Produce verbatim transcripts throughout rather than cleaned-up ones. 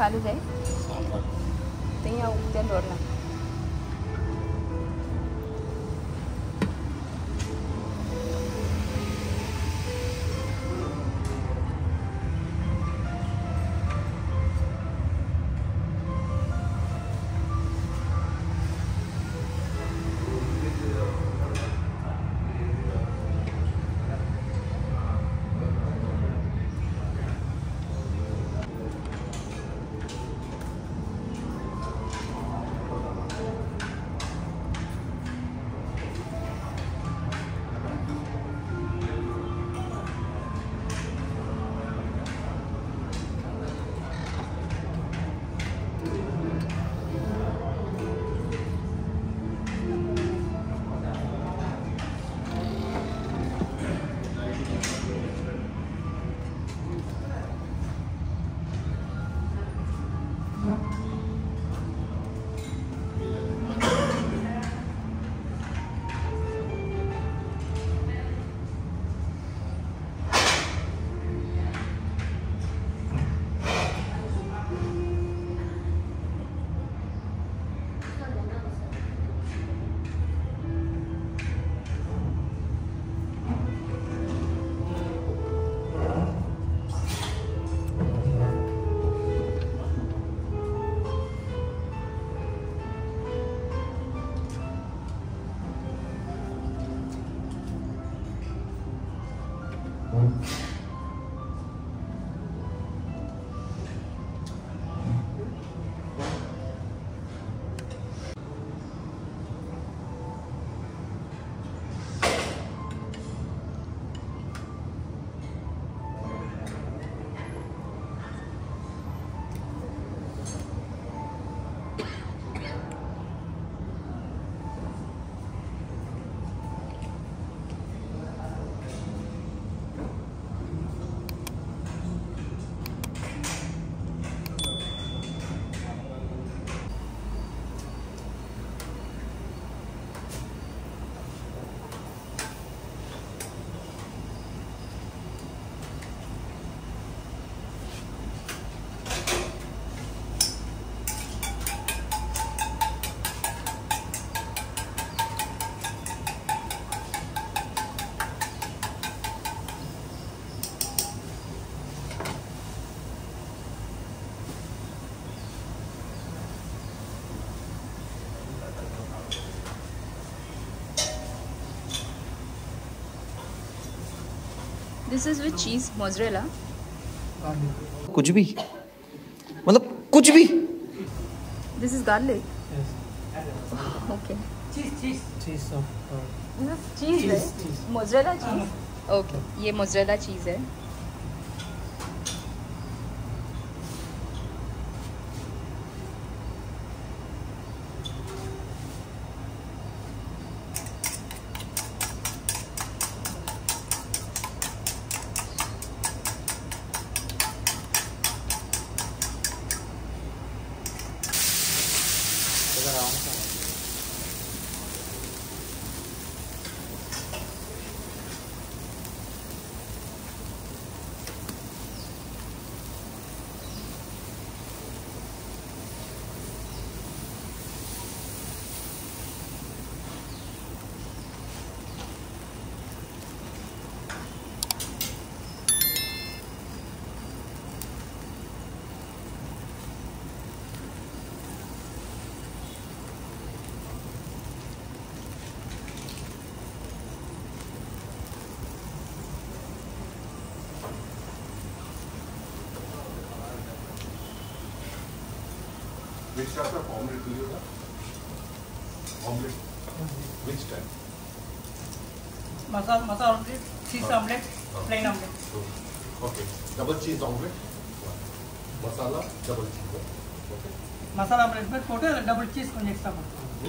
खाली जाए तो यहाँ उगते दौड़ना। This is with cheese, mozzarella. कुछ भी मतलब कुछ भी। This is garlic. Yes. Okay. Cheese, cheese, cheese of. Uh, This is cheese, cheese, है? cheese. Mozzarella cheese. Okay. ये mozzarella cheese है। Which type of omelette do you have? Omelette? Which type? Masala, masala omelette, cheese omelette, plain omelette. Okay. Double cheese omelette. Masala, double cheese. Okay. Masala omelette में छोटे double cheese को extra पड़ता है.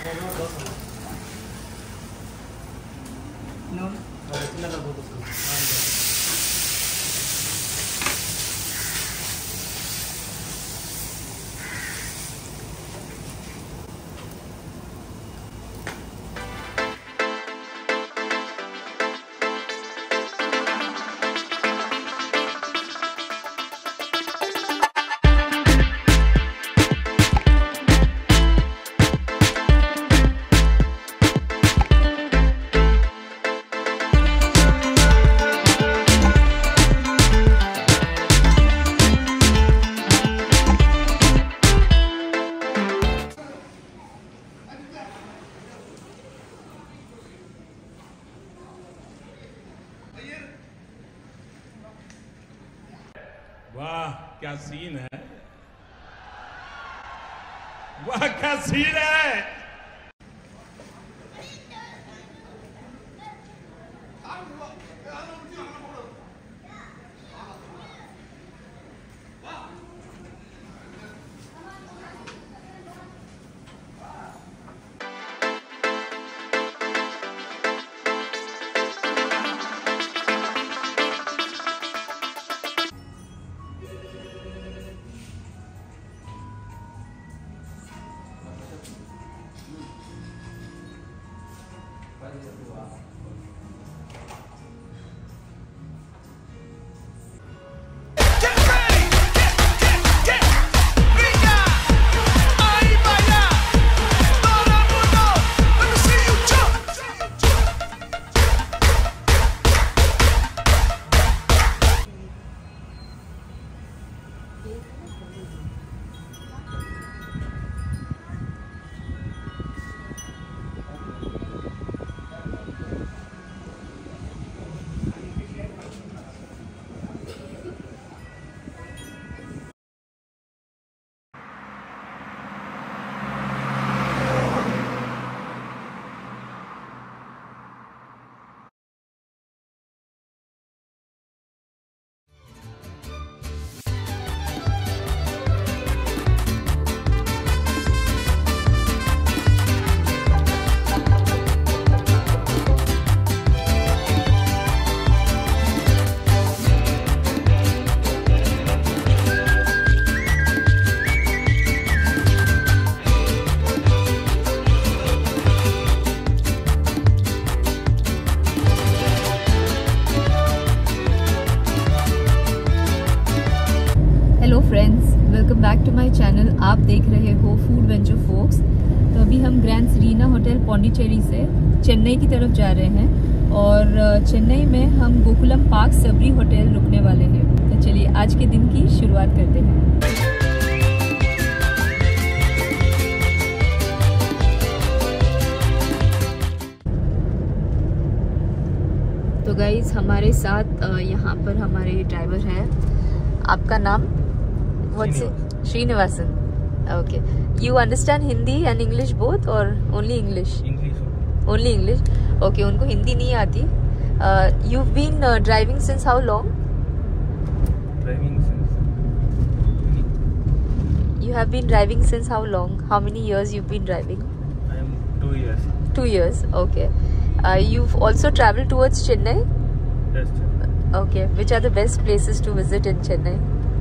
No. वाह क्या scene है, वाह क्या सीन है। Welcome back to my channel. आप देख रहे हो फूड वेंचर फोक्स। तो अभी हम ग्रैंड सरीना होटल पौंडीचेरी से चेन्नई की तरफ जा रहे हैं और चेन्नई में हम गोकुलम पार्क सबरी होटल रुकने वाले हैं। तो चलिए आज के दिन की शुरुआत करते हैं। तो गाइज हमारे साथ यहाँ पर हमारे ड्राइवर है। आपका नाम? What's it? Srinivasan. Okay. You understand Hindi and English both or only English? English. Only English. Okay. उनको हिंदी नहीं आती। Uh, you've been uh, driving since how long? Driving since. You have been driving since how long? How many years you've been driving? I am two years. Two years. Okay. Uh, you've also traveled towards Chennai? Yes. Okay. Which are the best places to visit in Chennai?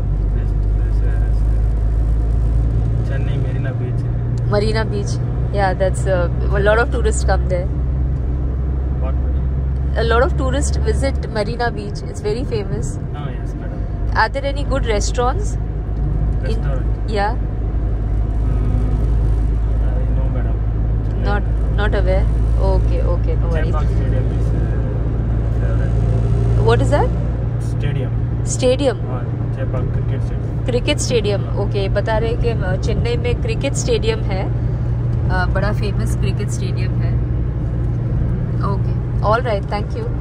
Chennai Marina Beach. Marina Beach. Yeah, that's uh, a lot of tourists come there. What? A lot of tourists visit Marina Beach. It's very famous. Oh yes, madam. Are there any good restaurants? Restaurant. In, yeah. Mm, I know, madam. Chennai. Not not aware. Okay, okay, no worries. Chepauk Stadium is uh, favorite. What is that? Stadium. Stadium. Oh, Chepauk Cricket Stadium. Cricket stadium. Okay, बता रहे कि चेन्नई में cricket stadium है, आ, बड़ा famous cricket stadium है। Okay, all right, thank you.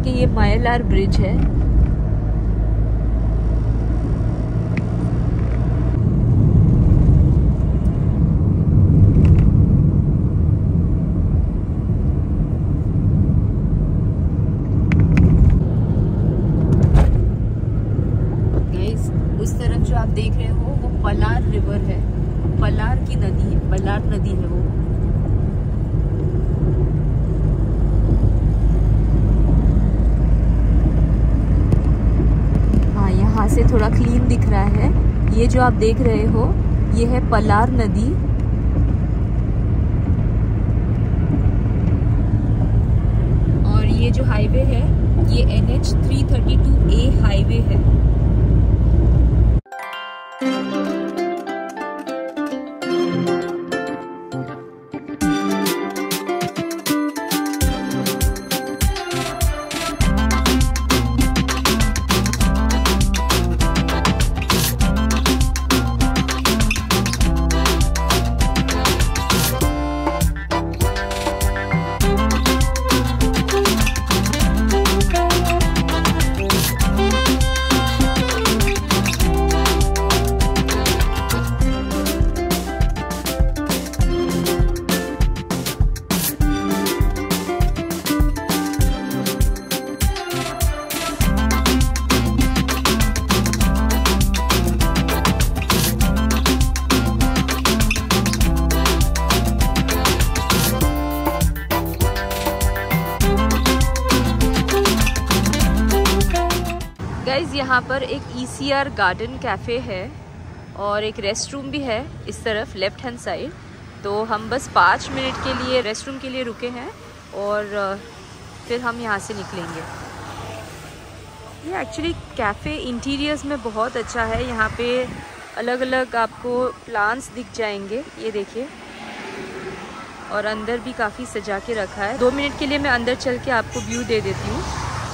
कि ये मायलार ब्रिज है। गाइस, उस तरफ जो आप देख रहे हो वो पलार रिवर है, पलार की नदी है, पलार नदी है वो। यहाँ से थोड़ा क्लीन दिख रहा है। ये जो आप देख रहे हो ये है पलार नदी। और ये जो हाईवे है ये N H three thirty two A highway है। गाइज, यहाँ पर एक E C R garden cafe है और एक रेस्ट रूम भी है इस तरफ लेफ्ट हैंड साइड। तो हम बस पाँच मिनट के लिए रेस्ट रूम के लिए रुके हैं और फिर हम यहाँ से निकलेंगे। ये एक्चुअली कैफ़े इंटीरियर्स में बहुत अच्छा है। यहाँ पे अलग अलग आपको प्लांट्स दिख जाएंगे, ये देखिए। और अंदर भी काफ़ी सजा के रखा है। दो मिनट के लिए मैं अंदर चल के आपको व्यू दे देती हूँ।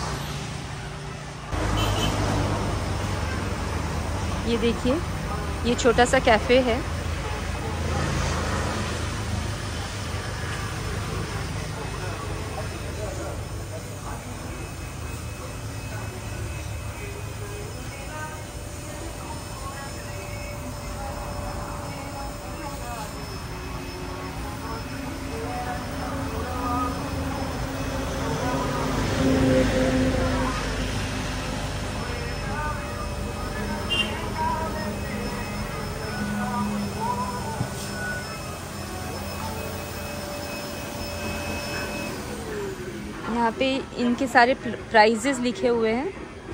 ये देखिए, ये छोटा सा कैफ़े है। यहाँ पे इनके सारे प्राइजेस लिखे हुए हैं।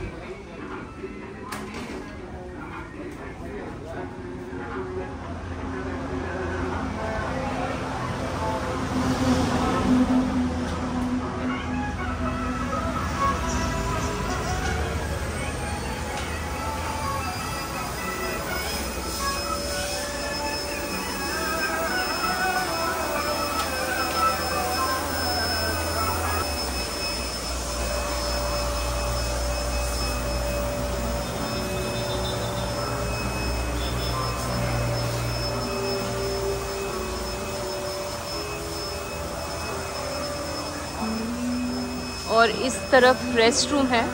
और इस तरफ रेस्ट रूम है।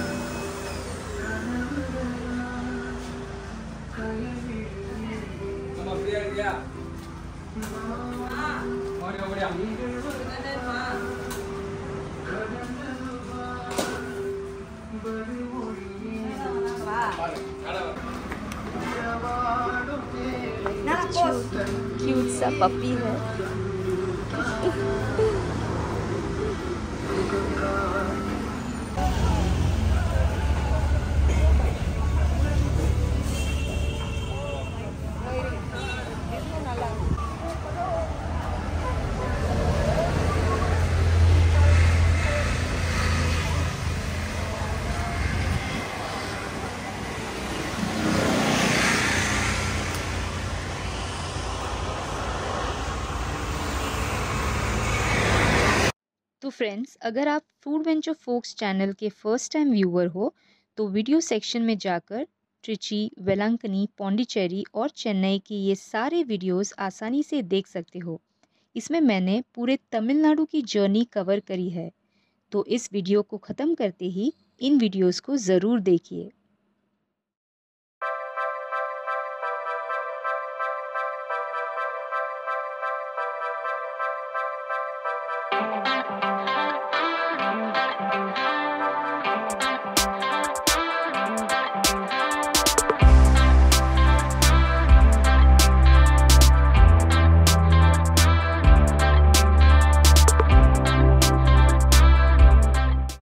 क्यूट सा पपी है। तो फ्रेंड्स, अगर आप फूड वेंचर फोक्स चैनल के फर्स्ट टाइम व्यूअर हो तो वीडियो सेक्शन में जाकर ट्रिची, वेलंकनी, पौंडीचेरी और चेन्नई की ये सारे वीडियोस आसानी से देख सकते हो। इसमें मैंने पूरे तमिलनाडु की जर्नी कवर करी है। तो इस वीडियो को ख़त्म करते ही इन वीडियोस को ज़रूर देखिए।